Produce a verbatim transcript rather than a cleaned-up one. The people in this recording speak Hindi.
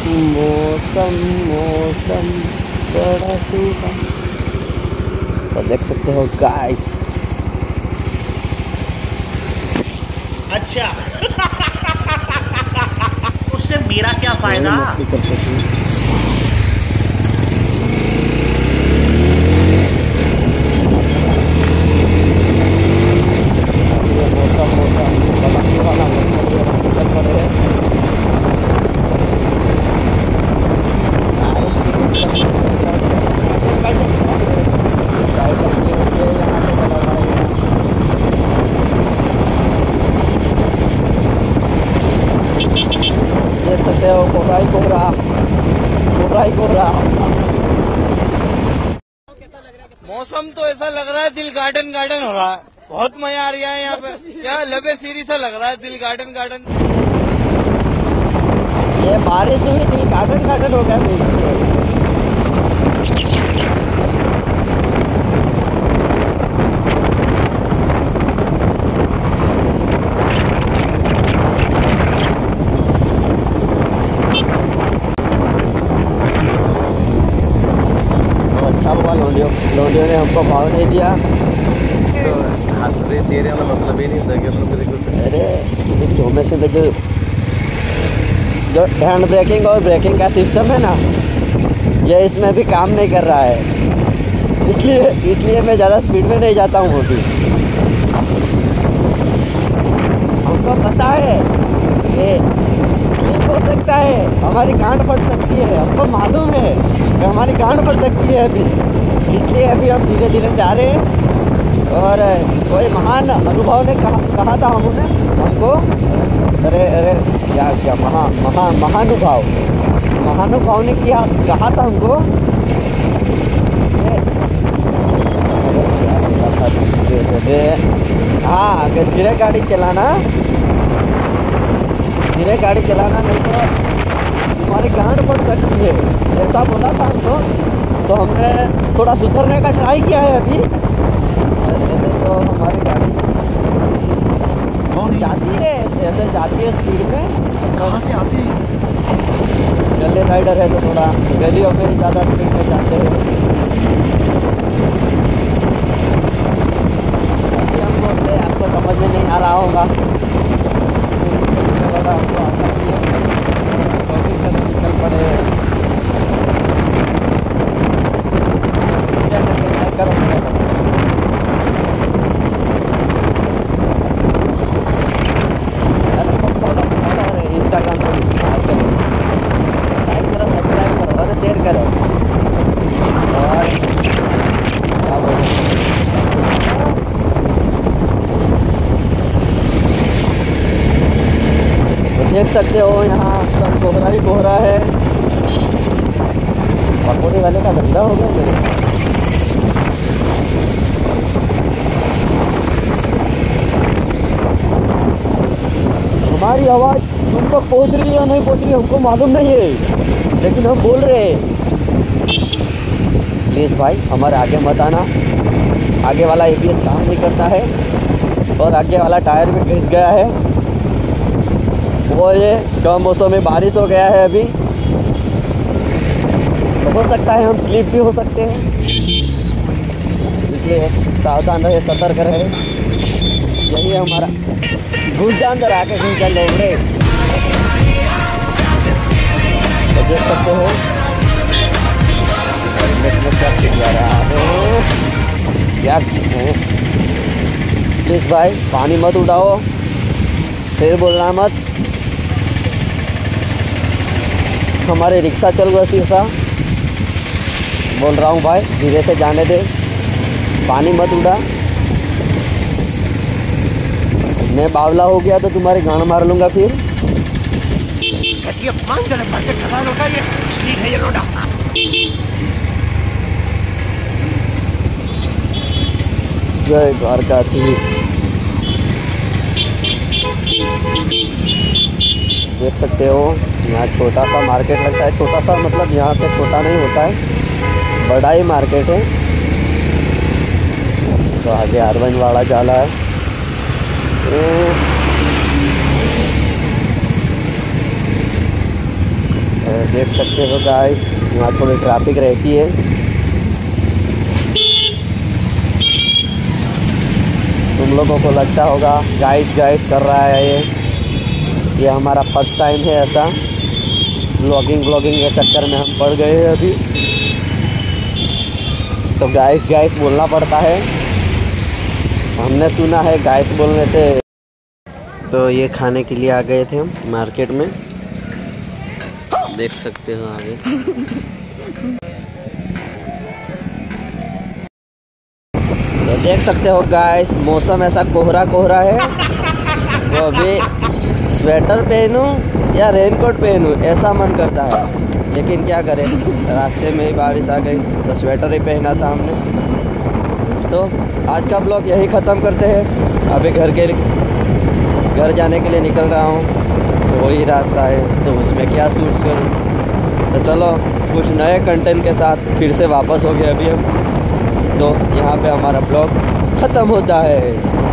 मौसम मौसम बड़ा सूखा, तो देख सकते हो गाइस। अच्छा उससे मेरा क्या फायदा। कर सकते हैं। मौसम मौसम बड़ा सुहाना मौसम पड़े हैं। देख सकते हो कोहरा ही कोहरा, कोहरा ही कोहरा। मौसम तो ऐसा लग रहा है दिल गार्डन गार्डन हो रहा है, बहुत मजा आ रहा है यहाँ पे। क्या लबे सीरी सा लग रहा है, दिल गार्डन गार्डन। ये बारिश हुई दिल गार्डन गार्डन हो गया। लोडियो ने हमको भाव नहीं दिया तो हंस रहे चेहरे वाला मतलब ही नहीं होता कि अपन मेरे को। अरे चौमे से में जो जो हैंड ब्रेकिंग और ब्रेकिंग का सिस्टम है ना, ये इसमें भी काम नहीं कर रहा है, इसलिए इसलिए मैं ज़्यादा स्पीड में नहीं जाता हूँ। अभी हमको पता है कि स्लिप हो सकता है, हमारी गांड फट सकती है, हमको मालूम है कि हमारी गांड फट सकती है अभी, इसलिए अभी हम धीरे धीरे जा रहे हैं। और कोई महान अनुभव ने कहा कहा था हमने हमको, अरे अरे क्या क्या महा महा महानुभाव महानुभाव ने किया कहा था हमको हाँ अगर धीरे गाड़ी चलाना धीरे गाड़ी चलाना नहीं तो तुम्हारी गांड पड़ सकती है, ऐसा बोला था हमको। तो हमने थोड़ा सुधरने का ट्राई किया है अभी। ऐसे तो हमारी गाड़ी जाती है, ऐसे जाती है स्पीड में। कहाँ से आते हैं? गली राइडर है तो थोड़ा गलियों में ज़्यादा स्पीड में जाते हैं। अभी हम बोलते हैं आपको समझ में नहीं आ रहा होगा, आपको आता ही है, निकल पड़े इंस्टाग्राम पर लाइक करो, सब्सक्राइब करो और शेयर करो। और क्या बोलूं, तो देख सकते हो यहाँ सब कोहरा ही कोहरा है। पकौड़े वाले का धंधा हो गया मेरे। हमारी आवाज़ तुम तक पहुँच रही है या नहीं पहुँच रही हमको मालूम नहीं है, लेकिन हम बोल रहे हैं। प्लीज़ भाई हमारे आगे मत आना, आगे वाला एबीएस काम नहीं करता है और आगे वाला टायर भी घिस गया है। वो ये कम मौसम में बारिश हो गया है अभी, तो हो सकता है हम स्लिप भी हो सकते हैं, इसलिए सावधान रहे, सतर्क रहे। यही है हमारा घुस जा अंदर आके घुस जा लोग रे। तो देख सकते हो यार, प्लीज़ भाई पानी मत उड़ाओ, फिर बोलना मत। हमारे रिक्शा चल गया शीशा, बोल रहा हूँ भाई धीरे से जाने दे, पानी मत उड़ा। मैं बावला हो गया तो तुम्हारी गांड मार लूँगा फिर। कैसी अपमानजनक बातें कर रहा लोटा, ये असली है ये लोटा। जय द्वारकाधीश। देख सकते हो यहाँ छोटा सा मार्केट लगता है, छोटा सा मतलब यहाँ पे छोटा नहीं होता है, बड़ा ही मार्केट है। तो आगे अरविंद वाड़ा जाला है। देख सकते हो गाइस, यहाँ थोड़ी ट्रैफिक रहती है। तुम लोगों को लगता होगा गाइस गाइस कर रहा है ये ये हमारा फर्स्ट टाइम है ऐसा। ब्लॉगिंग ब्लॉगिंग के चक्कर में हम पड़ गए हैं अभी, तो गाइस गाइस बोलना पड़ता है। हमने सुना है गाइस बोलने से। तो ये खाने के लिए आ गए थे हम मार्केट में, देख सकते हो आगे। तो देख सकते हो गाइस, मौसम ऐसा कोहरा कोहरा है, तो अभी स्वेटर पहनूं या रेनकोट पहनूं ऐसा मन करता है, लेकिन क्या करें, रास्ते में ही बारिश आ गई तो स्वेटर ही पहना था हमने। तो आज का ब्लॉग यही ख़त्म करते हैं। अभी घर के घर जाने के लिए निकल रहा हूँ, तो वही रास्ता है, तो उसमें क्या शूट करूँ। तो चलो कुछ नए कंटेंट के साथ फिर से वापस हो गए अभी हम। तो यहाँ पे हमारा ब्लॉग ख़त्म होता है।